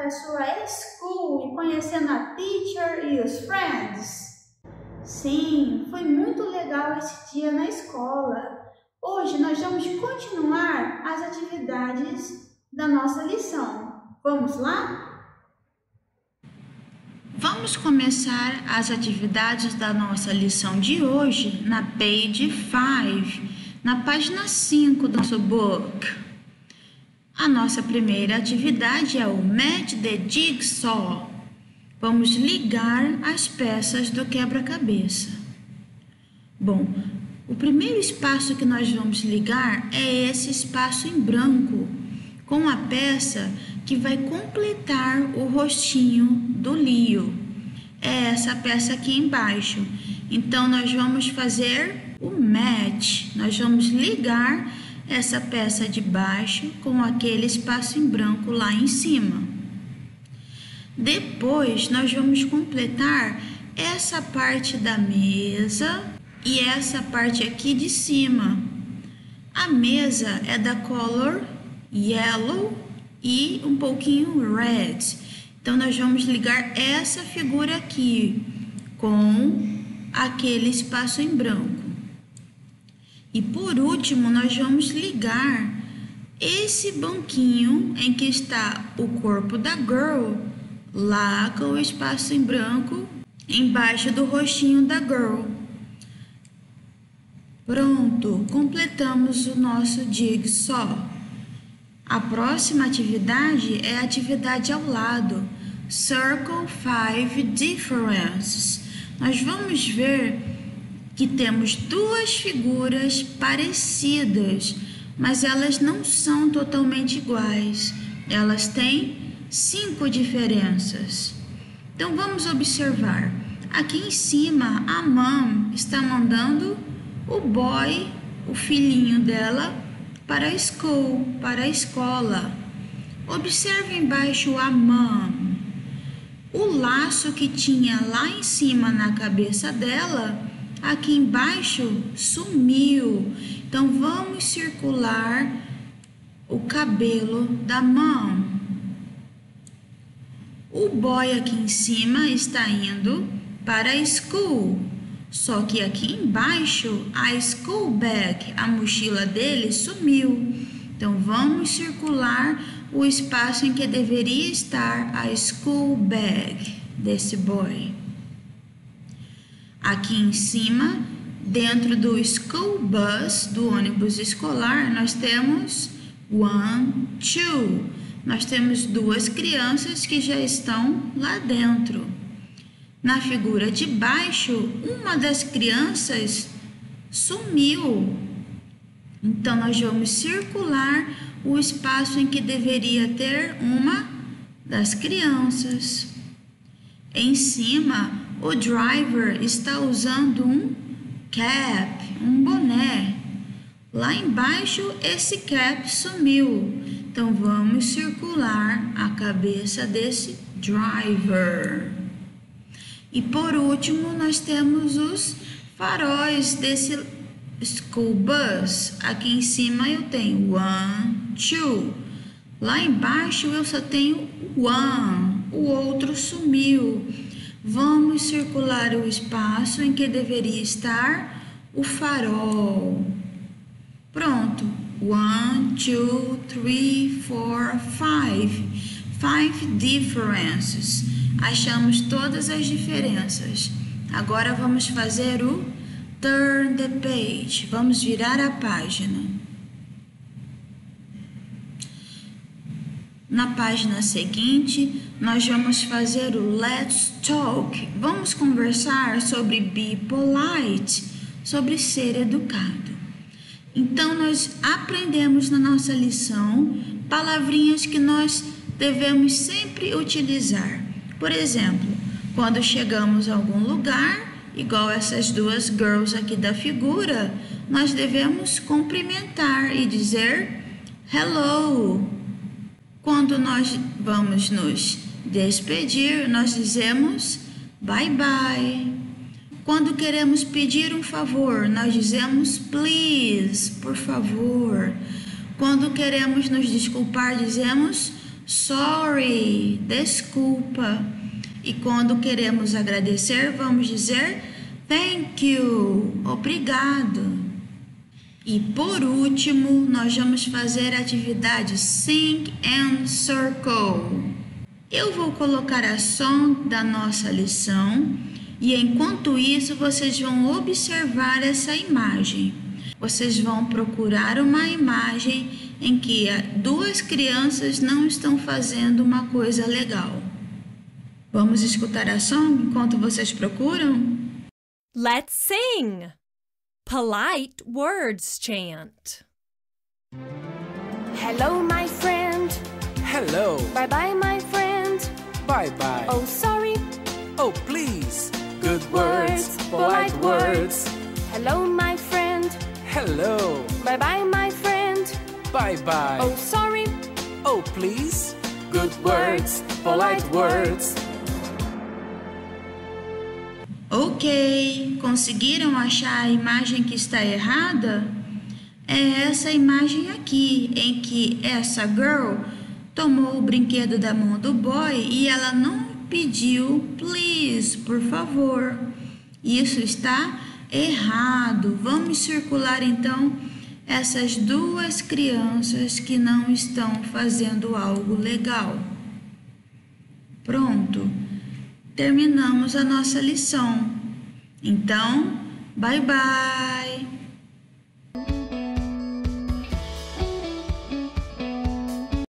para sua school e conhecendo a teacher e os friends? Sim, foi muito legal esse dia na escola. Hoje nós vamos continuar as atividades da nossa lição. Vamos lá? Vamos começar as atividades da nossa lição de hoje na page 5, na página 5 do nosso book. A nossa primeira atividade é o Match the Jigsaw. Vamos ligar as peças do quebra-cabeça. Bom, o primeiro espaço que nós vamos ligar é esse espaço em branco, com a peça que vai completar o rostinho do Leo. É essa peça aqui embaixo. Então, nós vamos fazer o match. Nós vamos ligar essa peça de baixo com aquele espaço em branco lá em cima. Depois, nós vamos completar essa parte da mesa e essa parte aqui de cima. A mesa é da color yellow e um pouquinho red. Então, nós vamos ligar essa figura aqui com aquele espaço em branco. E por último, nós vamos ligar esse banquinho em que está o corpo da girl, lá com o espaço em branco, embaixo do rostinho da girl. Pronto, completamos o nosso jigsaw. A próxima atividade é a atividade ao lado, Circle 5 Differences. Nós vamos ver que temos duas figuras parecidas, mas elas não são totalmente iguais. Elas têm 5 diferenças. Então, vamos observar. Aqui em cima, a mom está mandando o boy, o filhinho dela, para a school, para a escola. Observe embaixo a mom. O laço que tinha lá em cima na cabeça dela, aqui embaixo sumiu. Então, vamos circular o cabelo da mom. O boy aqui em cima está indo para a school. Só que aqui embaixo, a school bag, a mochila dele, sumiu. Então, vamos circular o espaço em que deveria estar a school bag desse boy. Aqui em cima, dentro do school bus, do ônibus escolar, nós temos 1, 2. Nós temos duas crianças que já estão lá dentro. Na figura de baixo, uma das crianças sumiu. Então, nós vamos circular o espaço em que deveria ter uma das crianças. Em cima, o driver está usando um cap, um boné. Lá embaixo, esse cap sumiu. Então, vamos circular a cabeça desse driver. E por último, nós temos os faróis desse school bus. Aqui em cima eu tenho 1, 2. Lá embaixo eu só tenho 1. O outro sumiu. Vamos circular o espaço em que deveria estar o farol. Pronto. 1, 2, 3, 4, 5. 5 differences. Achamos todas as diferenças. Agora vamos fazer o turn the page. Vamos virar a página. Na página seguinte, nós vamos fazer o let's talk. Vamos conversar sobre be polite, sobre ser educado. Então, nós aprendemos na nossa lição palavrinhas que nós devemos sempre utilizar. Por exemplo, quando chegamos a algum lugar, igual essas duas girls aqui da figura, nós devemos cumprimentar e dizer hello. Quando nós vamos nos despedir, nós dizemos bye bye. Quando queremos pedir um favor, nós dizemos please, por favor. Quando queremos nos desculpar, dizemos sorry, desculpa. E quando queremos agradecer, vamos dizer thank you, obrigado. E por último, nós vamos fazer a atividade Sing and Circle. Eu vou colocar a som da nossa lição e enquanto isso vocês vão observar essa imagem. Vocês vão procurar uma imagem em que duas crianças não estão fazendo uma coisa legal. Vamos escutar a som enquanto vocês procuram? Let's sing! Polite words chant. Hello, my friend. Hello. Bye-bye, my friend. Bye-bye. Oh, sorry. Oh, please. Good words, polite words. Hello, my friend. Hello. Bye-bye, my friend. Bye-bye. Oh, sorry. Oh, please. Good words, polite words. Ok, conseguiram achar a imagem que está errada? É essa imagem aqui, em que essa girl tomou o brinquedo da mão do boy e ela não pediu please, por favor. Isso está errado. Vamos circular então essas duas crianças que não estão fazendo algo legal. Pronto. Terminamos a nossa lição. Então, bye bye!